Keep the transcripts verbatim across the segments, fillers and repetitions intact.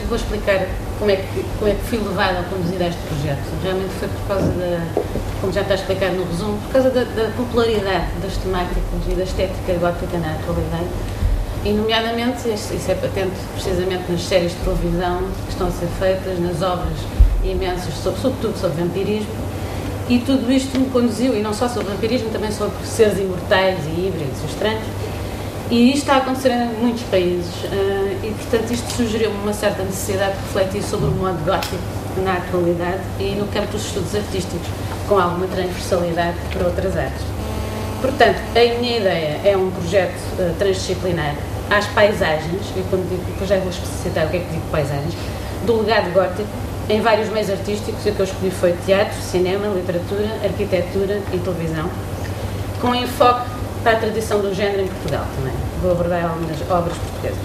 vou explicar como é, que, como é que fui levada a conduzir este projeto. Realmente foi por causa da, como já está explicado no resumo, por causa da, da popularidade das temáticas e da estética gótica na atualidade. E, nomeadamente, isso é patente precisamente nas séries de televisão que estão a ser feitas, nas obras imensas, sobre, sobretudo sobre vampirismo. E tudo isto me conduziu, e não só sobre vampirismo, também sobre seres imortais e híbridos e estranhos. E isto está a acontecer em muitos países. E, portanto, isto sugeriu-me uma certa necessidade de refletir sobre o modo gótico na atualidade e no campo dos estudos artísticos, com alguma transversalidade para outras artes. Portanto, a minha ideia é um projeto uh, transdisciplinar às paisagens, e quando digo, depois já vou explicitar o que é que digo paisagens, do legado gótico em vários meios artísticos, e o que eu escolhi foi teatro, cinema, literatura, arquitetura e televisão, com enfoque para a tradição do género em Portugal também. Vou abordar algumas obras portuguesas.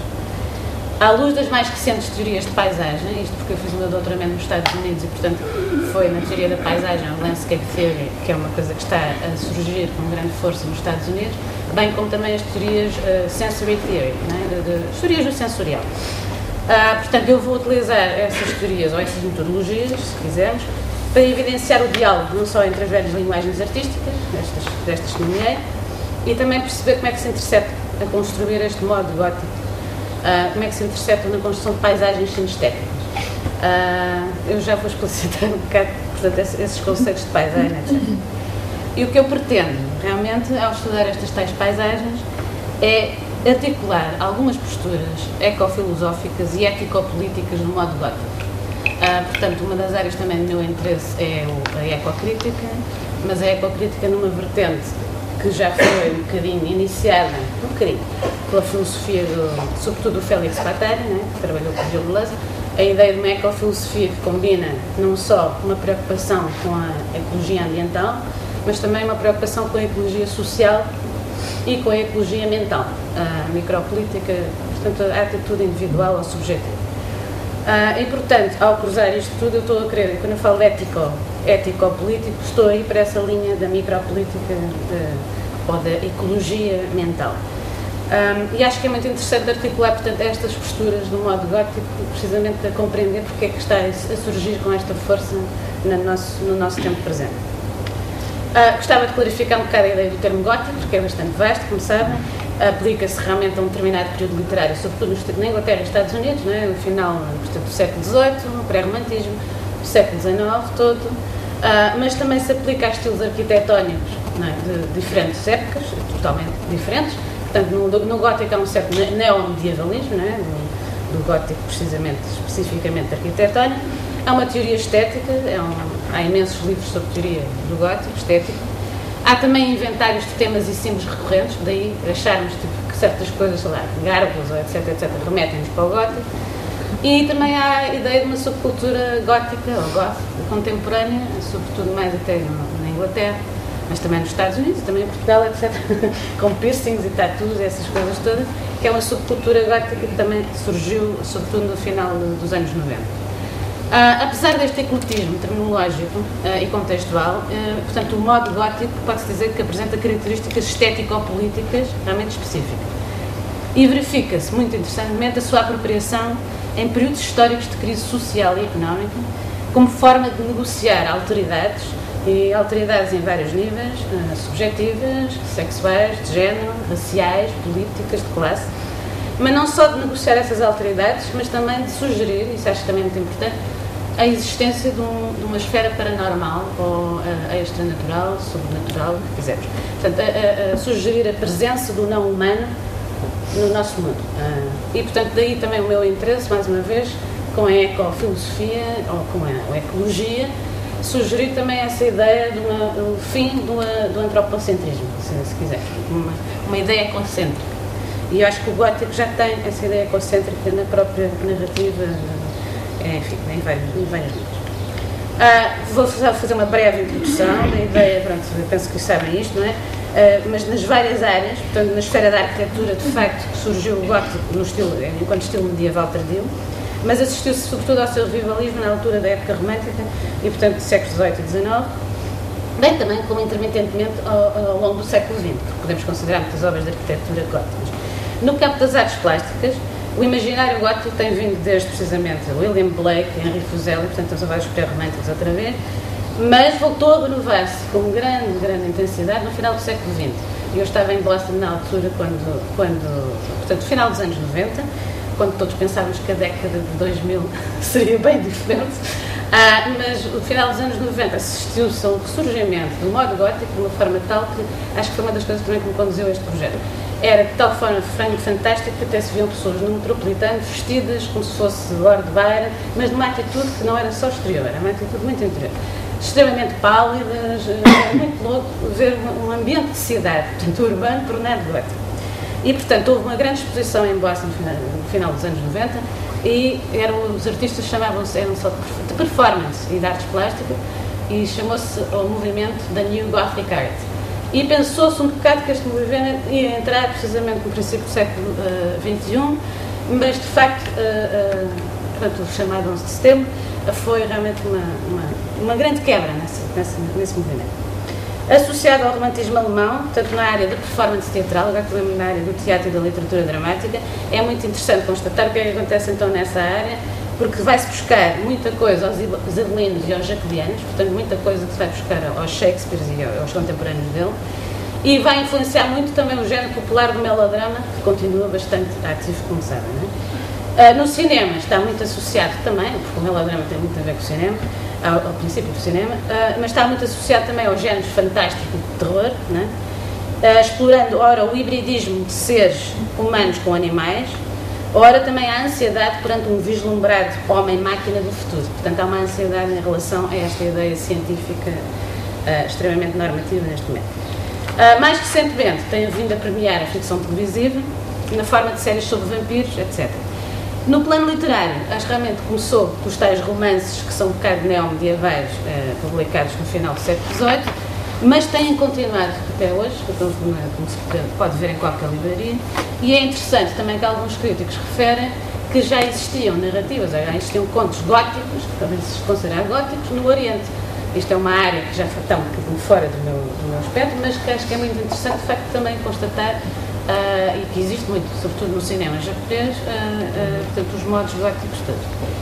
À luz das mais recentes teorias de paisagem, isto porque eu fiz o meu doutoramento nos Estados Unidos e, portanto, foi na teoria da paisagem, a landscape theory, que é uma coisa que está a surgir com grande força nos Estados Unidos, bem como também as teorias uh, sensory theory, né, de, de, as teorias do sensorial. Uh, portanto, eu vou utilizar essas teorias, ou essas metodologias, se quisermos, para evidenciar o diálogo, não só entre as velhas linguagens artísticas, destas, destas que nomeei, e também perceber como é que se intercepta a construir este modo gótico. Uh, como é que se intercepta na construção de paisagens sinestéticas. Uh, eu já vou explicitar um bocado, portanto, esses conceitos de paisagem, etcétera. E o que eu pretendo, realmente, ao estudar estas tais paisagens, é articular algumas posturas ecofilosóficas e ético-políticas no modo gótico. Uh, portanto, uma das áreas também do meu interesse é o, a ecocrítica, mas a ecocrítica numa vertente que já foi um bocadinho iniciada, um bocadinho, pela filosofia, do, sobretudo do Félix Guattari, né, que trabalhou com o Gil Deleuze, a ideia de uma ecofilosofia que combina não só uma preocupação com a ecologia ambiental, mas também uma preocupação com a ecologia social e com a ecologia mental, a micropolítica, portanto, a atitude individual ou subjetiva. Uh, e, portanto, ao cruzar isto tudo, eu estou a querer, quando eu falo de ético, ético-político, estou aí para essa linha da micropolítica de, ou da ecologia mental. Um, e acho que é muito interessante articular, portanto, estas posturas do modo gótico, precisamente para compreender porque é que está a surgir com esta força no nosso, no nosso tempo presente. Uh, gostava de clarificar um bocado a ideia do termo gótico, porque é bastante vasto, como sabem. Aplica-se realmente a um determinado período literário, sobretudo na Inglaterra e nos Estados Unidos, não é? No final, portanto, do século dezoito, no pré-romantismo, do século dezanove todo, uh, mas também se aplica a estilos arquitetónicos, não é? De diferentes épocas, totalmente diferentes. Portanto, no, no gótico há um certo neomedievalismo, não é? Do, do gótico precisamente, especificamente arquitetónico. Há uma teoria estética, é um, há imensos livros sobre teoria do gótico, estético. Há também inventários de temas e símbolos recorrentes, daí acharmos tipo, que certas coisas, sei lá, gárgulas, etc, etcétera, remetem-nos para o gótico. E também há a ideia de uma subcultura gótica, ou goth, contemporânea, sobretudo mais até no, na Inglaterra, mas também nos Estados Unidos, também em Portugal, etcétera, com piercings e tatuos, essas coisas todas, que é uma subcultura gótica que também surgiu, sobretudo no final dos anos noventa. Uh, apesar deste ecletismo terminológico uh, e contextual, uh, portanto, o modo gótico pode-se dizer que apresenta características estético-políticas realmente específicas. E verifica-se, muito interessantemente, a sua apropriação em períodos históricos de crise social e económica, como forma de negociar alteridades, e alteridades em vários níveis, uh, subjetivas, sexuais, de género, raciais, políticas, de classe, mas não só de negociar essas alteridades, mas também de sugerir, isso acho que também é muito importante, a existência de, um, de uma esfera paranormal ou uh, extranatural, sobrenatural, o que quisermos. Portanto, a, a, a sugerir a presença do não humano no nosso mundo. Uh, e, portanto, daí também o meu interesse, mais uma vez, com a ecofilosofia ou com a, a ecologia, sugerir também essa ideia de uma, do fim do, do antropocentrismo, se, se quiser, uma, uma ideia ecocêntrica. E eu acho que o gótico já tem essa ideia ecocêntrica na própria narrativa, enfim, em vários, em vários livros. Ah, vou fazer uma breve introdução da ideia, pronto, eu penso que sabem isto, não é? Ah, mas nas várias áreas, portanto, na esfera da arquitetura, de facto, surgiu o gótico no estilo, enquanto estilo medieval tardio, mas assistiu-se sobretudo ao seu revivalismo na altura da época romântica e, portanto, do século dezoito e dezenove, bem também como intermitentemente ao, ao longo do século vinte, porque podemos considerar muitas obras de arquitetura góticas. No campo das artes plásticas, O imaginário gótico tem vindo desde, precisamente, William Blake, Henri Fuseli, portanto, estamos a vários pré-românticos outra vez, mas voltou a renovar-se com grande, grande intensidade no final do século vinte. Eu estava em Boston na altura, quando, quando portanto, no final dos anos noventa, quando todos pensávamos que a década de dois mil seria bem diferente, ah, mas no final dos anos noventa assistiu-se a um ressurgimento do modo gótico de uma forma tal que acho que foi uma das coisas também que me conduziu a este projeto. Era de tal forma fantástica que até se viam pessoas no metropolitano vestidas como se fosse Lord Byron, mas numa atitude que não era só exterior, era uma atitude muito interior. Extremamente pálidas, era muito louco ver um ambiente de cidade, portanto urbano, tornado gótico. E, portanto, houve uma grande exposição em Boston no final dos anos noventa e eram, os artistas chamavam-se, eram só de performance e de artes plásticas e chamou-se o movimento da New Gothic Art. E pensou-se um bocado que este movimento ia entrar precisamente no princípio do século uh, vinte e um, mas, de facto, uh, uh, portanto, o chamado onze de setembro foi realmente uma, uma, uma grande quebra nesse, nesse, nesse movimento. Associado ao romantismo alemão, tanto na área da performance teatral, agora também na área do teatro e da literatura dramática, é muito interessante constatar o que é que acontece então nessa área, porque vai-se buscar muita coisa aos isabelinos e aos jacobianos, portanto muita coisa que se vai buscar aos Shakespeare e aos contemporâneos dele, e vai influenciar muito também o género popular do melodrama, que continua bastante ativo, como sabem, não é? Uh, no cinema está muito associado também, porque o melodrama tem muito a ver com o cinema, ao, ao princípio do cinema, uh, mas está muito associado também aos géneros fantásticos de terror, né? uh, explorando, ora, o hibridismo de seres humanos com animais, ora também a ansiedade perante um vislumbrado homem-máquina do futuro. Portanto, há uma ansiedade em relação a esta ideia científica uh, extremamente normativa neste momento. Uh, mais recentemente, tem vindo a premiar a ficção televisiva, na forma de séries sobre vampiros, etcétera. No plano literário, acho que realmente começou com os tais romances que são um bocado neomedievais, eh, publicados no final do século dezoito, mas têm continuado até hoje, como se pode ver em qualquer livraria, e é interessante também que alguns críticos referem que já existiam narrativas, já existiam contos góticos, que também se consideram góticos, no Oriente. Isto é uma área que já está um bocadinho fora do meu, do meu aspecto, mas que acho que é muito interessante, de facto, também constatar Uh, e que existe muito, sobretudo no cinema japonês, uh, uh, portanto, os modos góticos todos.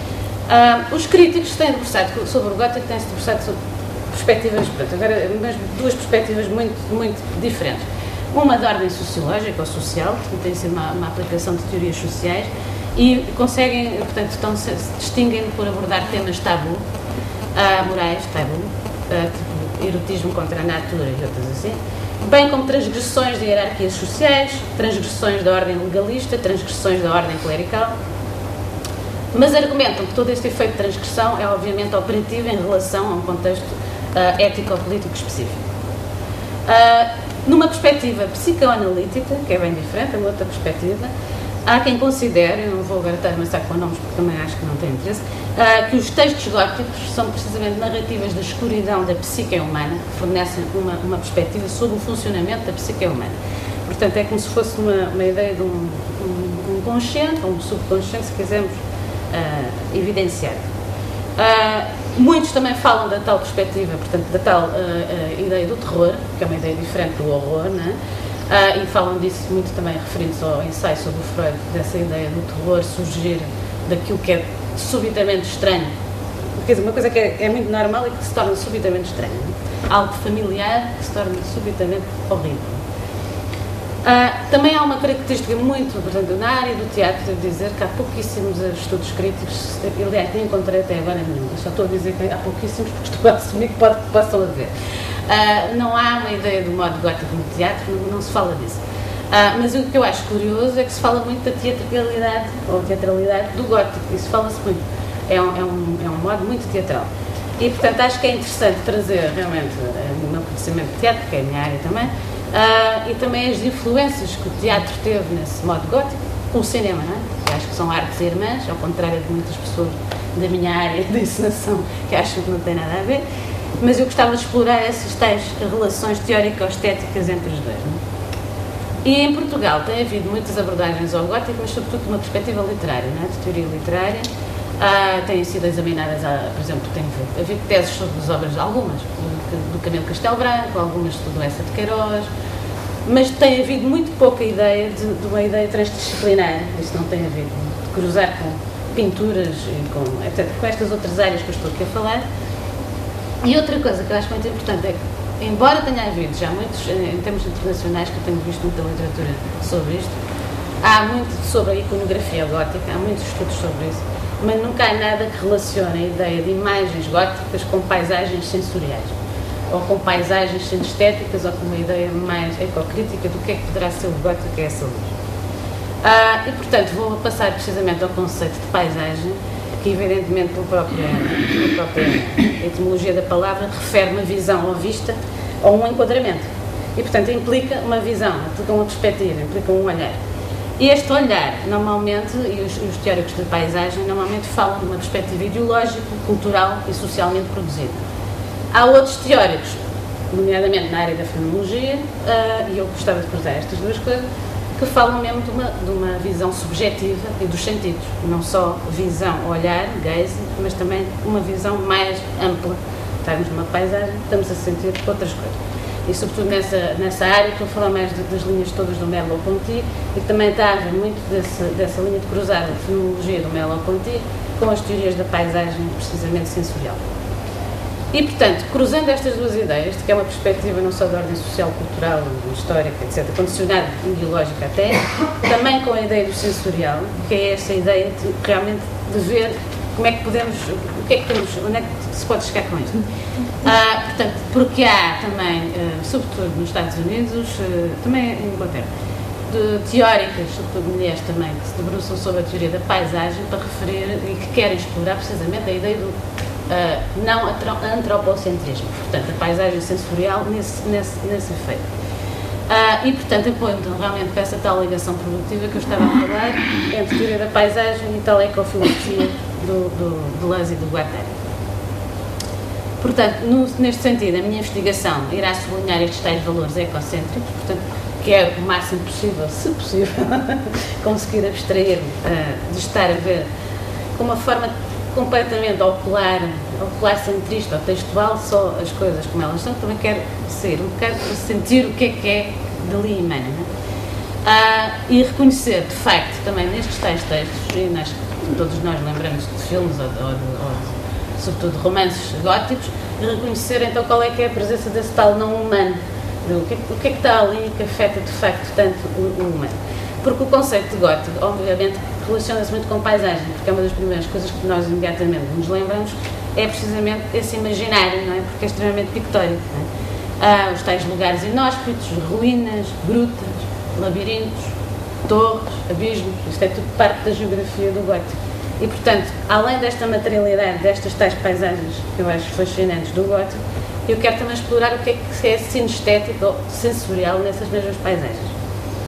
Uh, os críticos têm debruçado sobre o gótico, têm-se debruçado sobre perspectivas, portanto, agora, mas duas perspectivas muito, muito diferentes. Uma da ordem sociológica ou social, que tem sido uma, uma aplicação de teorias sociais, e conseguem, portanto, estão, se distinguem por abordar temas tabu, uh, morais, tabu, uh, tipo erotismo contra a natura e outras assim, bem como transgressões de hierarquias sociais, transgressões da ordem legalista, transgressões da ordem clerical, mas argumentam que todo este efeito de transgressão é obviamente operativo em relação a um contexto uh, ético-político específico. Uh, numa perspectiva psicoanalítica, que é bem diferente, é uma outra perspectiva, há quem considere, eu não vou agora estar a amassar com nomes porque também acho que não tem interesse, uh, que os textos góticos são precisamente narrativas da escuridão da psique humana, que fornecem uma, uma perspectiva sobre o funcionamento da psique humana. Portanto, é como se fosse uma, uma ideia de um, um, um consciente, ou um subconsciente, se quisermos uh, evidenciar. Uh, muitos também falam da tal perspectiva, portanto, da tal uh, uh, ideia do terror, que é uma ideia diferente do horror, não é? Uh, e falam disso muito também referindo-se ao ensaio sobre o Freud, dessa ideia do terror surgir daquilo que é subitamente estranho. Quer dizer, uma coisa que é, é muito normal e que se torna subitamente estranho. Algo familiar que se torna subitamente horrível. Uh, também há uma característica muito, portanto, na área do teatro, devo dizer que há pouquíssimos estudos críticos, aliás, nem encontrei até agora nenhum, só estou a dizer que há pouquíssimos porque estou a assumir que pode, possam haver. Uh, não há uma ideia do modo gótico no teatro, não, não se fala disso. Uh, mas o que eu acho curioso é que se fala muito da teatralidade, ou teatralidade do gótico, isso fala-se muito. É um, é, um, é um modo muito teatral. E, portanto, acho que é interessante trazer realmente o meu conhecimento de teatro, que é a minha área também, uh, e também as influências que o teatro teve nesse modo gótico, com o cinema, não é? Que acho que são artes irmãs, ao contrário de muitas pessoas da minha área de encenação que acham que não tem nada a ver. Mas eu gostava de explorar essas tais relações teórico-estéticas entre os dois. Não é? E em Portugal tem havido muitas abordagens ao gótico, mas sobretudo de uma perspectiva literária, não é? De teoria literária. Ah, têm sido examinadas, a, por exemplo, tem havido teses sobre as obras, algumas, do, do Camilo Castelo Branco, algumas do Lessa de Queiroz, mas tem havido muito pouca ideia de, de uma ideia transdisciplinar, isso não tem havido, de cruzar com pinturas e com, etcétera, com estas outras áreas que eu estou aqui a falar. E outra coisa que eu acho muito importante é que, embora tenha havido já muitos, em termos internacionais, que eu tenho visto muita literatura sobre isto, há muito sobre a iconografia gótica, há muitos estudos sobre isso, mas nunca há nada que relacione a ideia de imagens góticas com paisagens sensoriais, ou com paisagens estéticas, ou com uma ideia mais ecocrítica do que é que poderá ser o gótico a essa luz. Ah, e, portanto, vou passar precisamente ao conceito de paisagem, que, evidentemente, pela própria, pela própria etimologia da palavra, refere uma visão ou vista ou um enquadramento. E, portanto, implica uma visão, implica uma perspectiva, implica um olhar. E este olhar, normalmente, e os, os teóricos de paisagem, normalmente falam de uma perspectiva ideológica, cultural e socialmente produzida. Há outros teóricos, nomeadamente na área da fenomenologia, uh, e eu gostava de cruzar estas duas coisas, que falam mesmo de uma, de uma visão subjetiva e dos sentidos, não só visão, olhar, gaze, mas também uma visão mais ampla. Estamos numa paisagem, estamos a sentir outras coisas. E sobretudo nessa, nessa área, estou a falar mais de, das linhas todas do Merleau-Ponty, e que também está a haver muito desse, dessa linha de cruzar a fenomenologia do Merleau-Ponty com as teorias da paisagem precisamente sensorial. E, portanto, cruzando estas duas ideias, de que é uma perspectiva não só de ordem social, cultural, histórica, etcétera, condicionada, ideológica até, também com a ideia do sensorial, que é essa ideia de realmente de ver como é que podemos, o que é que temos, onde é que se pode chegar com isto. Ah, portanto, porque há também, uh, sobretudo nos Estados Unidos, uh, também em Inglaterra, de teóricas, sobretudo mulheres também, que se debruçam sobre a teoria da paisagem para referir e que querem explorar precisamente a ideia do uh, não antropocentrismo, portanto, a paisagem sensorial nesse, nesse, nesse efeito. Uh, e, portanto, apoio então, realmente com essa tal ligação produtiva que eu estava a falar entre a teoria da paisagem e tal ecofilosofia do, do, do Deleuze e do Guattari. Portanto, no, neste sentido, a minha investigação irá sublinhar estes tais valores ecocêntricos, portanto, quero o máximo possível, se possível, conseguir abstrair uh, de estar a ver com uma forma completamente ocular, ocular centrista ou textual, só as coisas como elas são, também quero ser um bocado para sentir o que é que é dali emana, não é? Ah, e reconhecer, de facto, também nestes tais textos, e nós, todos nós lembramos de filmes ou, de, ou, de, ou de, sobretudo de romances góticos, e reconhecer então qual é que é a presença desse tal não humano, o que, o que é que está ali que afeta de facto tanto o, o humano. Porque o conceito de gótico, obviamente, relaciona-se muito com paisagem, porque é uma das primeiras coisas que nós imediatamente nos lembramos, é precisamente esse imaginário, não é? Porque é extremamente pictórico, não é? Ah, os tais lugares inóspitos, ruínas, grutas, labirintos, torres, abismos, isto é tudo parte da geografia do gótico. E, portanto, além desta materialidade, destas tais paisagens que eu acho fascinantes do gótico, eu quero também explorar o que é que é sinestético ou sensorial nessas mesmas paisagens.